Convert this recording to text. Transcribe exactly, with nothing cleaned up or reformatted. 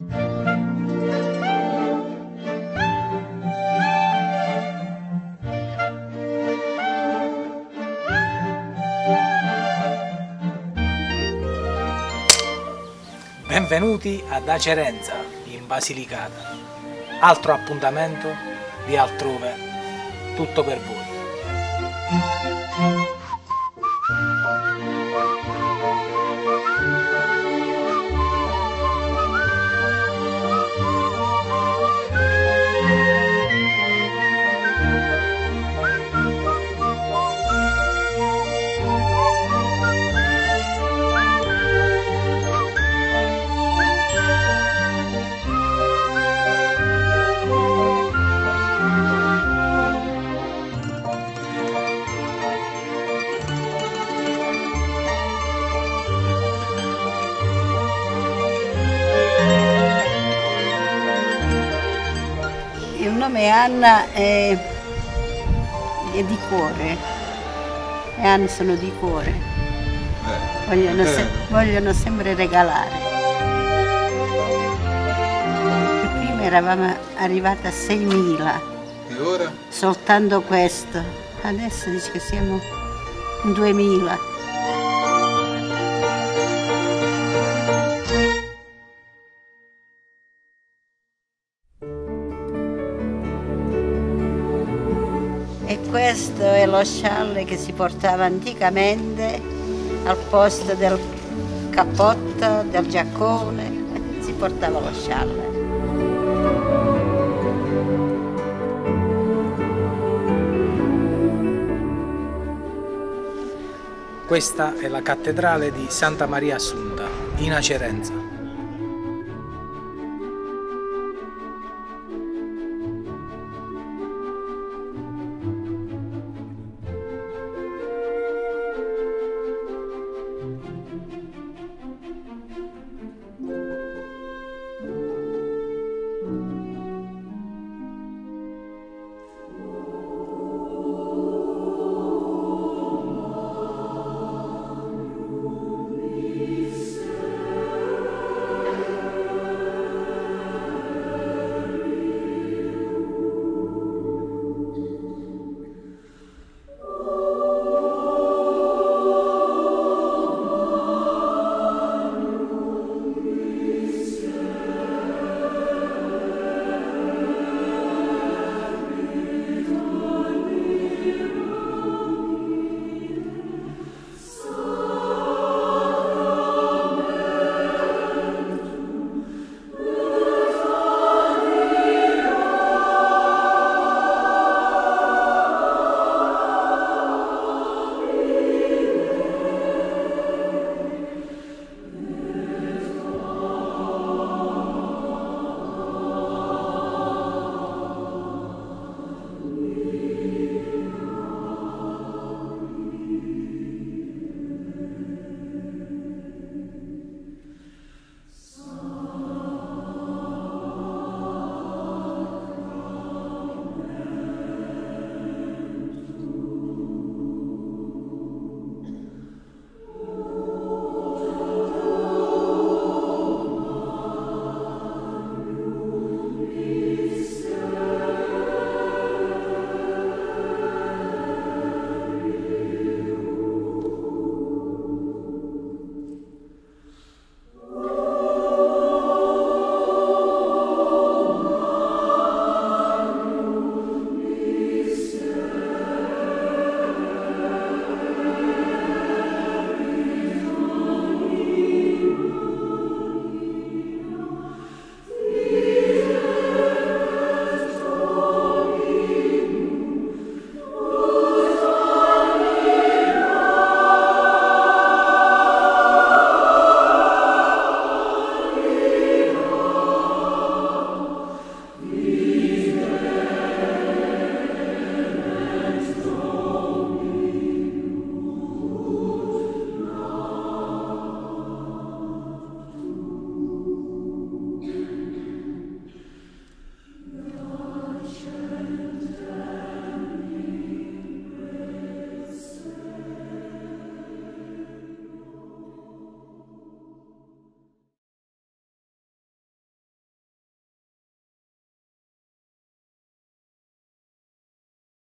Benvenuti ad Acerenza, in Basilicata. Altro appuntamento di altrove, tutto per voi. Il nome Anna è, è di cuore, le Anne sono di cuore, eh, vogliono, se, vogliono sempre regalare. Prima eravamo arrivati a seimila, e ora? Soltanto questo, adesso dice che siamo in duemila. E questo è lo scialle che si portava anticamente al posto del cappotto, del giaccone, si portava lo scialle. Questa è la cattedrale di Santa Maria Assunta, in Acerenza.